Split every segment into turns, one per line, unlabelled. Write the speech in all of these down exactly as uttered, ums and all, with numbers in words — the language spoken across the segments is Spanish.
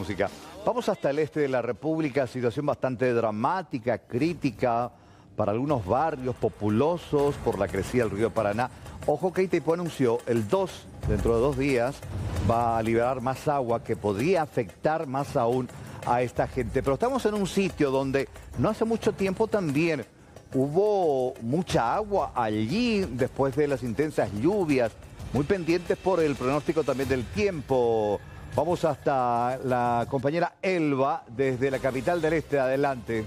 música. Vamos hasta el este de la República, situación bastante dramática, crítica para algunos barrios populosos por la crecida del río Paraná. Ojo que Itaipú anunció el dos, dentro de dos días, va a liberar más agua que podría afectar más aún a esta gente. Pero estamos en un sitio donde no hace mucho tiempo también hubo mucha agua allí después de las intensas lluvias, muy pendientes por el pronóstico también del tiempo. Vamos hasta la compañera Elba desde la capital del este. Adelante.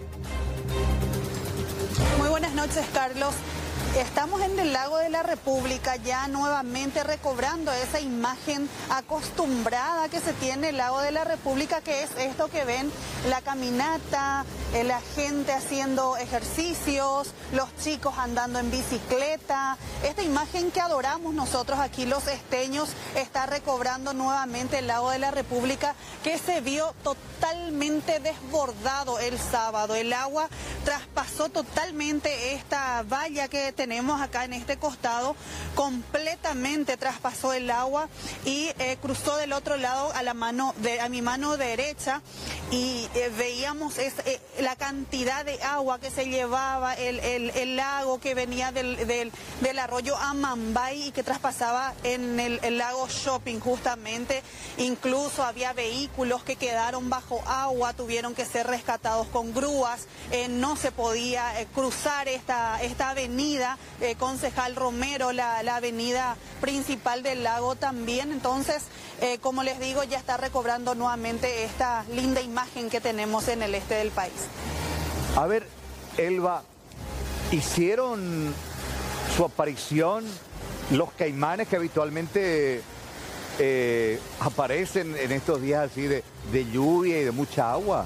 Muy buenas noches, Carlos. Estamos en el lago de la República, ya nuevamente recobrando esa imagen acostumbrada que se tiene el lago de la República, que es esto que ven, la caminata, la gente haciendo ejercicios, los chicos andando en bicicleta. Esta imagen que adoramos nosotros aquí los esteños está recobrando nuevamente el lago de la República, que se vio totalmente desbordado el sábado. El agua traspasó totalmente esta valla que tenemos acá en este costado, completamente traspasó el agua y eh, cruzó del otro lado a la mano de, a mi mano derecha, y eh, veíamos es, eh, la cantidad de agua que se llevaba, el, el, el lago que venía del, del, del arroyo Amambay y que traspasaba en el, el lago Shopping justamente. Incluso había vehículos que quedaron bajo agua, tuvieron que ser rescatados con grúas, eh, no se podía eh, cruzar esta, esta avenida. Eh, Concejal Romero, la, la avenida principal del lago también. Entonces, eh, como les digo, ya está recobrando nuevamente esta linda imagen que tenemos en el este del país.
A ver, Elba, ¿hicieron su aparición los caimanes que habitualmente eh, aparecen en estos días así de, de lluvia y de mucha agua?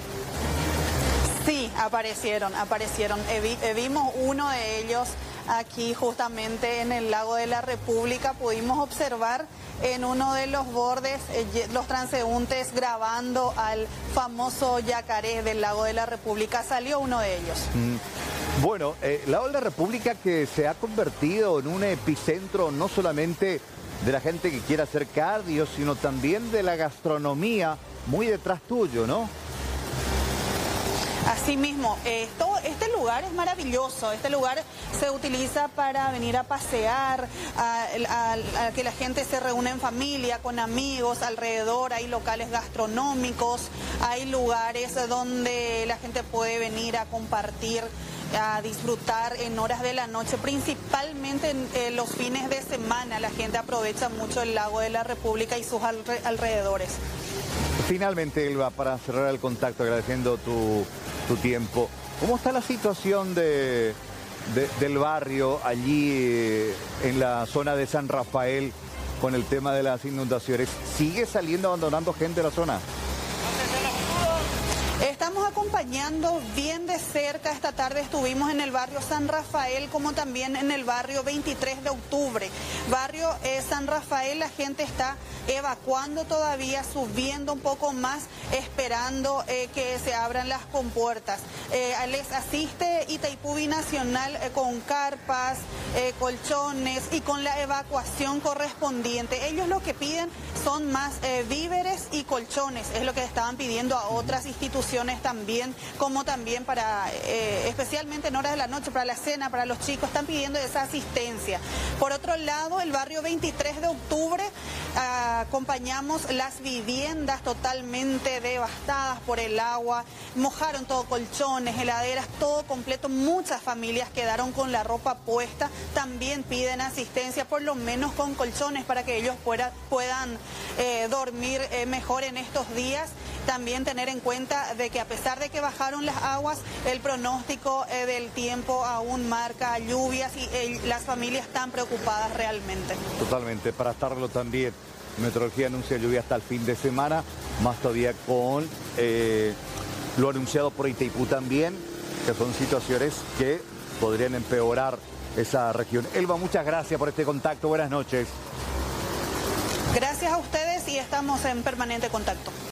Sí, aparecieron, aparecieron. Eh, eh, vimos uno de ellos aquí justamente en el lago de la República. Pudimos observar en uno de los bordes eh, los transeúntes grabando al famoso yacaré del lago de la República. Salió uno de ellos.
Mm. Bueno, eh, el lago de la República que se ha convertido en un epicentro no solamente de la gente que quiere hacer cardio, sino también de la gastronomía, muy detrás tuyo, ¿no?
Así mismo, esto, este lugar es maravilloso, este lugar se utiliza para venir a pasear, a, a, a que la gente se reúne en familia, con amigos, alrededor hay locales gastronómicos, hay lugares donde la gente puede venir a compartir, a disfrutar en horas de la noche, principalmente en eh, los fines de semana. La gente aprovecha mucho el lago de la República y sus alre alrededores.
Finalmente, Elba, para cerrar el contacto, agradeciendo tu, tu tiempo, ¿cómo está la situación de, de, del barrio allí eh, en la zona de San Rafael con el tema de las inundaciones? ¿Sigue saliendo, abandonando gente de la zona?
Estamos acompañando bien de cerca. Esta tarde estuvimos en el barrio San Rafael, como también en el barrio veintitrés de octubre. Barrio eh, San Rafael, la gente está evacuando todavía, subiendo un poco más, esperando eh, que se abran las compuertas. Eh, les asiste Itaipú Binacional eh, con carpas, eh, colchones y con la evacuación correspondiente. Ellos lo que piden son más eh, víveres y colchones, es lo que estaban pidiendo a otras instituciones también, como también para, eh, especialmente en horas de la noche, para la cena, para los chicos, están pidiendo esa asistencia. Por otro lado, el barrio veintitrés de octubre, ah, acompañamos las viviendas totalmente devastadas por el agua, mojaron todo, colchones, heladeras, todo completo, muchas familias quedaron con la ropa puesta, también piden asistencia, por lo menos con colchones, para que ellos pueda, puedan eh, dormir eh, mejor en estos días. También tener en cuenta de que a pesar de que bajaron las aguas, el pronóstico eh, del tiempo aún marca lluvias y eh, las familias están preocupadas realmente.
Totalmente, para estarlo también. Meteorología anuncia lluvia hasta el fin de semana, más todavía con eh, lo anunciado por Itaipú también, que son situaciones que podrían empeorar esa región. Elba, muchas gracias por este contacto, buenas noches.
Gracias a ustedes y estamos en permanente contacto.